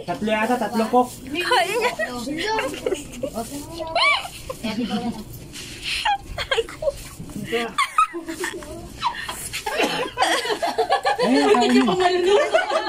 Tatlo yata, tatlo po. Kaya niya. Hindi pa malunod.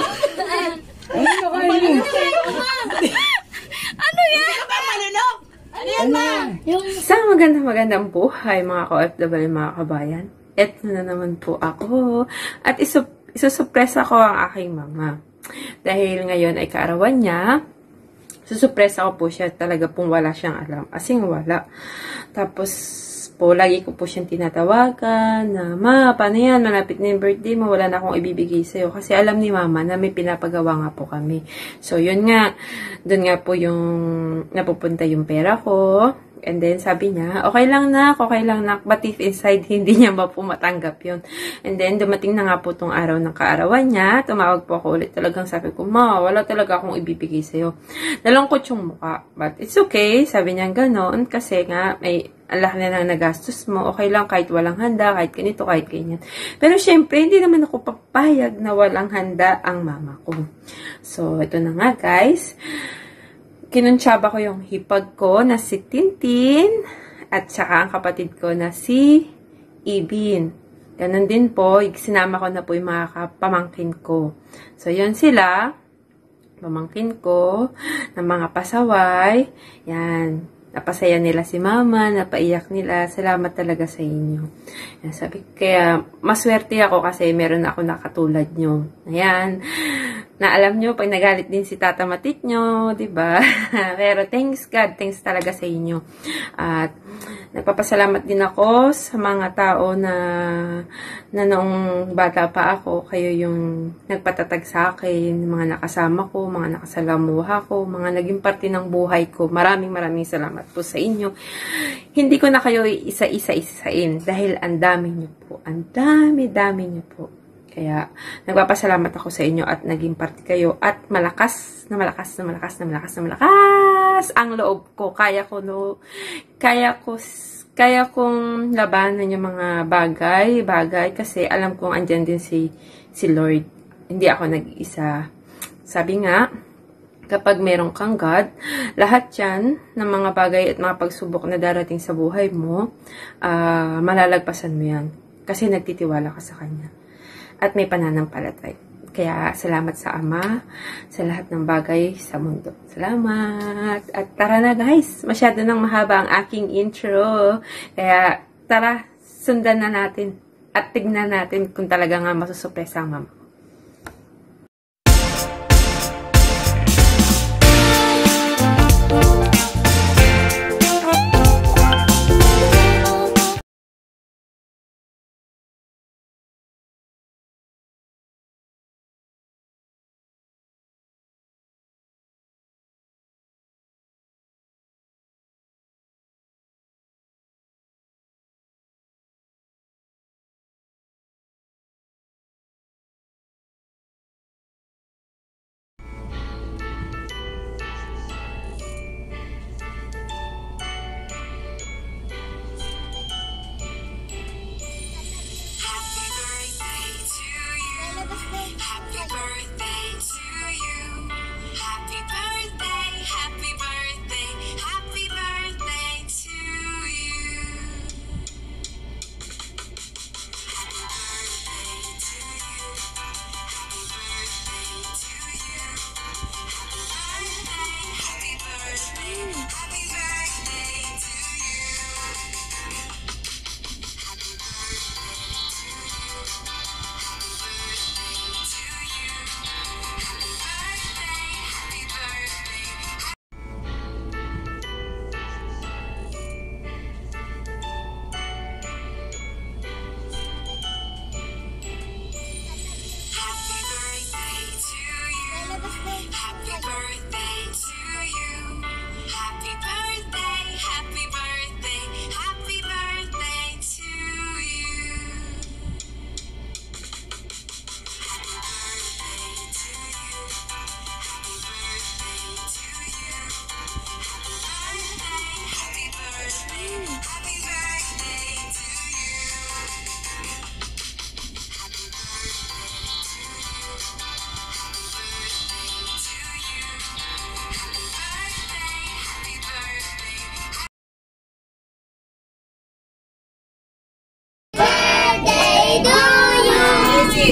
Ano yan? Ano yan, ma? Isang magandang buhay mga ka-OFW, mga kabayan. Eto na naman po ako. At isusupresa ko ang aking mama. Dahil ngayon ay kaarawan niya, susupresa ko po siya. Talaga pong wala siyang alam. Asing wala. Tapos po, lagi ko po siyang tinatawagan na, ma, paano yan? Malapit na yung birthday mo. Wala na akong ibibigay sa'yo. Kasi alam ni mama na may pinapagawa nga po kami. So, yun nga. Doon nga po yung napupunta yung pera ko. And then, sabi niya, okay lang na, but if inside, hindi niya ba po matanggap yun. And then, dumating na nga po tong araw ng kaarawan niya, tumawag po ako ulit, talagang sabi ko, ma, wala talaga akong ibibigay sa'yo. Nalungkot yung mukha, but it's okay, sabi niya gano'n, kasi nga, may alak na lang nagastos mo, okay lang kahit walang handa, kahit ganito, kahit ganyan. Pero syempre, hindi naman ako papayag na walang handa ang mama ko. So, ito na nga guys, kinuntsaba ko yung hipag ko na si Tintin at saka ang kapatid ko na si Ibin. Ganon din po, sinama ko na po yung mga pamangkin ko. So, yun sila, pamangkin ko, ng mga pasaway. Yan. Napasaya nila si mama, napaiyak nila. Salamat talaga sa inyo. Yan, sabi, kaya maswerte ako kasi meron ako nakatulad nyo. Ayan. Na alam nyo, pag nagalit din si Tata Matit nyo, diba? Pero thanks God, thanks talaga sa inyo. At nagpapasalamat din ako sa mga tao na noong bata pa ako, kayo yung nagpatatag sa akin, mga nakasama ko, mga nakasalamuha ko, mga naging parte ng buhay ko. Maraming salamat po sa inyo. Hindi ko na kayo isa-isa-isain dahil ang dami nyo po. Ang dami nyo po. Kaya, nagpapasalamat ako sa inyo at naging parte kayo at malakas ang loob ko. Kaya kong labanan yung mga bagay kasi alam kong andyan din si Lord. Hindi ako nag-iisa. Sabi nga, kapag meron kang God, lahat yan ng mga bagay at mga pagsubok na darating sa buhay mo, malalagpasan mo yan. Kasi nagtitiwala ka sa Kanya. At may pananampalatay. Kaya salamat sa Ama, sa lahat ng bagay sa mundo. Salamat! At tara na guys, masyado nang mahaba ang aking intro. Kaya tara, sundan na natin at tignan natin kung talaga nga masusurpresa ang mama.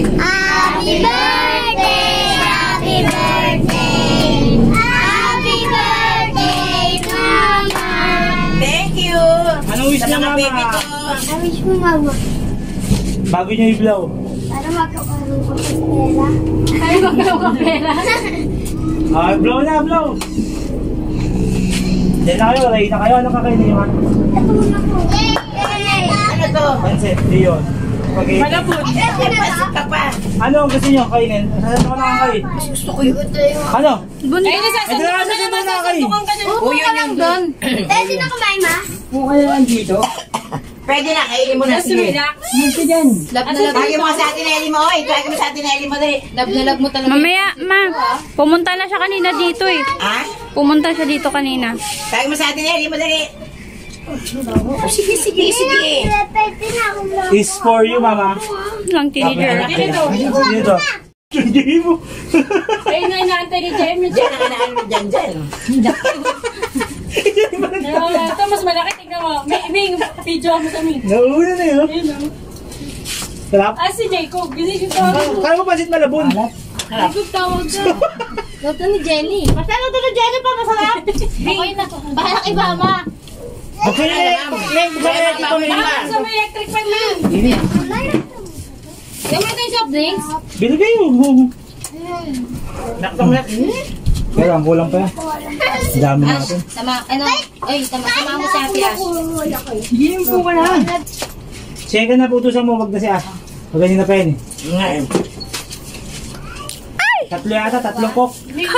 Happy birthday! Happy birthday! Happy birthday, Mama! Thank you. Anong wish Sa niya, mga Mama? baby ko. I wish mo, Mama. Bago niya i-blow. Para magkakaroon ko ng pera. Para magkakaroon ko pera. Ah, blow na, blow. Diyan na kayo, ray na kayo. Anong kakainin niyo, ha? Ito muna po. Ano to? Pansit, yun. Okay. Malabot. May pasit ka pa. Ano ang gusto niyo kainin? Ano ko nakakain? Gusto ko yung Ano? Ay, Ay, dala sa sundo na kain. Upo ka lang doon. Dahil sino kumain, ma? Pwede na, kainin mo na. Sige. Lagi mo sa atin Eli mo. Oy, lagi mo sa atin Eli mo. Dali. Mamaya, ma. Pumunta na siya kanina dito eh. Ha? Pumunta siya dito kanina. Lagi mo sa atin Eli mo. Dali. Sige, sige, sige. Pwede na ako lang. Is for you, Mama. Lang teenager. Dito. Hindi mo. Ayun na, inaantay ni Jamie. Diyan ang anaan mo dyan, dyan. Ito, mas malaki. Tignan mo. May video mo sa amin. Nauna na yun. Sarap. Si Jacob. Ginisip tawag. Kaya mo pansit malabon. Jacob tawag ka. Luto ni Jenny. Basta luto na Jenny pa, masarap. Okay na. Bahala kay Mama. Okay, Sa may electric fan lang. Yung ito yung soft drinks. binigay mo. Pero ang kulang pa yan. Dami natin. Sama mo sa ate Ash. Check na po utusan mo, wag na si Ash. Wag ganyan na pa yun eh. Ngayon. Tatlo yata, tatlong coke.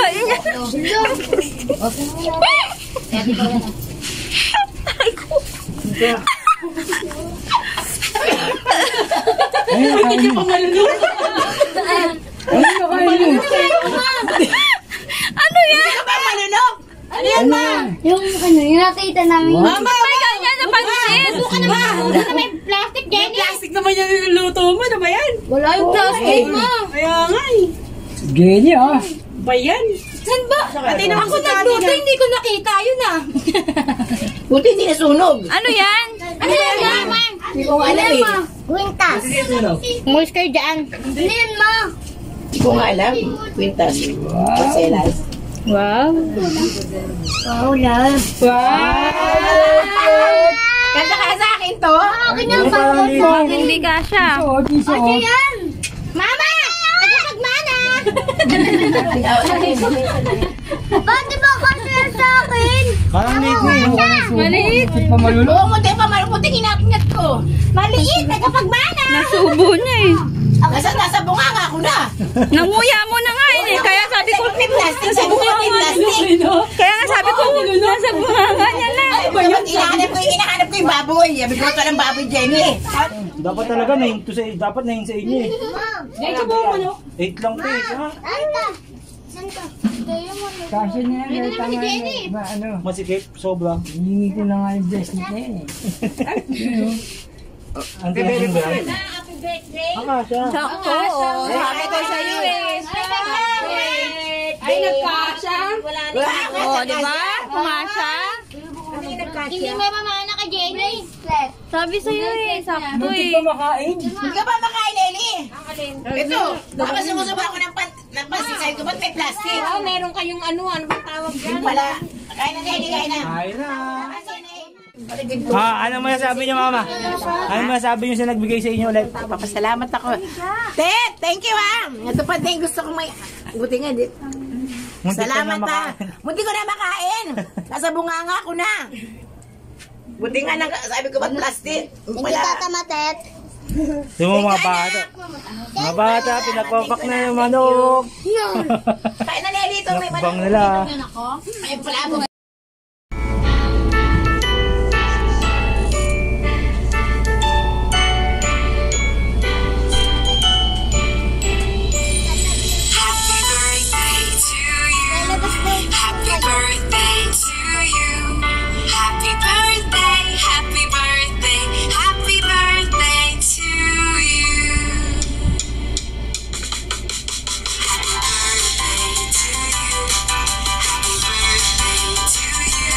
Hindi pa malulog. Ano yan? Hindi ka ba malulog? Ano yan, ma? Yung nakita namin. Mama, May ganyan sa pansit. Buka na may plastic, Jenny. plastic naman yung niluluto mo. Ano ba yan? Wala yung plastic mo. Kaya nga eh. Geni ah. Ba yan? Saan ba? Ate naman Ako si Daddy nagluto, na. hindi ko nakita. Yun ah. Buti hindi nasunog. Ano yan? Ano yan, Mama? Hindi ko nga alam eh. Quintas. Umalis kayo dyan. Ano yan, Ma? Hindi ko nga alam. Quintas. Porcelas. Wow. Wow, love. Kanta kaya sa akin to? Akin yung pagkot mo. Hindi ka siya. Ano yan? Mama! Tagapagmana! Ba't di ba kasi yan sa akin? Parang late na eh. Maliit. Oo, munti pa maluputi ingat ko. Maliit, tagapagmana. Nasubo niya eh. Nasa bunganga ko na. Nanguya mo na nga yun eh. Kaya sabi ko, May plastic sa bunganga. May plastic. kaya nga sabi ko, nasa bunganga niya na. Ay, ba yun? Hinahanap ko yung baboy. Sabi ko ito ng baboy, Jenny. Dapat talaga dapat na sa inyo eh. Dito mo ano? 8 lang po eh. Ha? Anta! Saan ka? Kaya mo. Kasi niya, Pwede naman ni Jenny. ano, Masikip, sobra. hihingi ko na nga yung bracelet na yan eh. Ang tinasyon ba yan? Happy birthday! Akasha. Sakto. Sabi ko sa'yo eh. Ay, nagkasya? Oo, di ba? Pumasya. Hindi may mamana kay Jenny. Sabi sa'yo eh. Sakto Hindi eh. pa makain. Hindi ka ba makain, Eli? Ito, baka sumusuba ako ng plastic. Sabi ko, ba't may plastic? Meron kayong ano bang tawag Yung pala. Kain na, Eli, kain na. Ira. Paligid ko. Anong masasabi niyo, Mama? Anong masasabi niyo sa nagbigay sa inyo ulit? Papasalamat ako. Tet, thank you ah. Ito pa din gusto ko may... Buti nga, di. Muntik ka Salamat na ah. makain. Buti ko na makain. Nasa bunganga ko na. Buti nga, sabi ko ba't plastic? Hindi Wala. Tata Matet. Yung mga bata. Mga bata, pinagpapak na yung manok. Kain na, Nelly. Ito may Nakbang nila. Ay, pala. Happy birthday to you. Happy birthday to you. Happy birthday, happy birthday, happy birthday to you. Happy birthday to you. Happy birthday to you.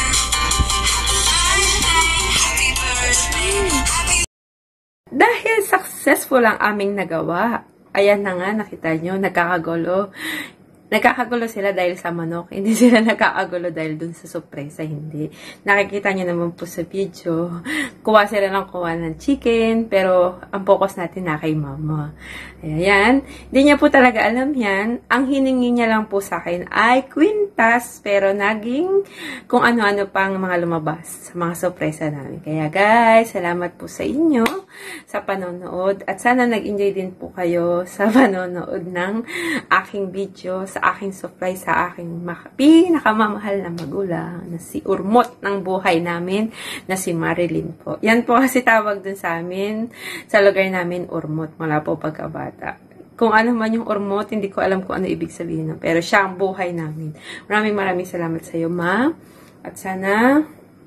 Happy birthday, happy birthday, happy Dahil successful ang aming nagawa, Ayan na nga, nakita nyo, nagkakagulo. Nagkakagulo sila dahil sa manok. Hindi sila nagkakagulo dahil dun sa sorpresa. Hindi. Nakikita nyo naman po sa video. Kuha sila ng kuha ng chicken. Pero ang focus natin na kay mama. Ayan. Hindi niya po talaga alam yan. Ang hiningi niya lang po sa akin ay kwintas. Pero naging kung ano-ano pang mga lumabas sa mga sorpresa namin. Kaya guys, salamat po sa inyo sa panonood. At sana nag-enjoy din po kayo sa panonood ng aking video, sa aking surprise, sa aking pinakamamahal na magulang na si Urmot ng buhay namin na si Marilyn po. Yan po kasi tawag dun sa amin, sa lugar namin, Urmot, mula po pagkabata. Kung ano man yung Urmot, hindi ko alam kung ano ibig sabihin nun, pero siya ang buhay namin. Maraming salamat sa iyo, Ma. At sana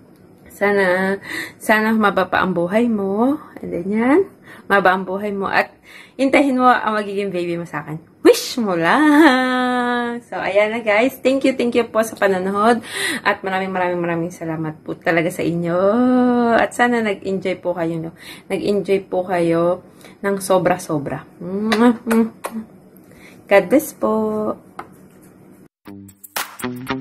maba pa ang buhay mo. And then yan, maba ang buhay mo. At hintahin mo ang magiging baby mo sa akin. Wish mo lang! So, ayan na guys. Thank you po sa panonood. At maraming salamat po talaga sa inyo. At sana nag-enjoy po kayo. No? Nag-enjoy po kayo ng sobra-sobra. God bless po!